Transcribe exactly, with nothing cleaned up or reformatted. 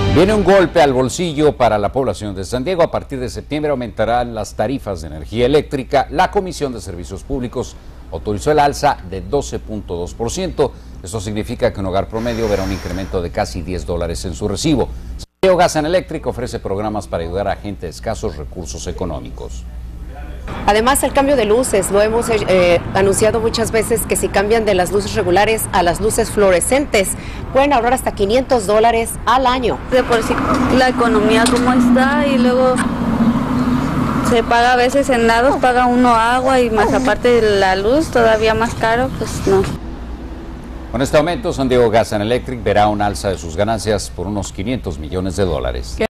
Viene un golpe al bolsillo para la población de San Diego. A partir de septiembre aumentarán las tarifas de energía eléctrica. La Comisión de Servicios Públicos autorizó el alza de doce punto dos por ciento. Esto significa que un hogar promedio verá un incremento de casi diez dólares en su recibo. San Diego Gas and Electric ofrece programas para ayudar a gente de escasos recursos económicos. Además, el cambio de luces, lo hemos eh, anunciado muchas veces, que si cambian de las luces regulares a las luces fluorescentes, pueden ahorrar hasta quinientos dólares al año. De por sí la economía como está, y luego se paga a veces en lados, paga uno agua y más aparte de la luz todavía más caro, pues no. Con este aumento, San Diego Gas and Electric verá un alza de sus ganancias por unos quinientos millones de dólares.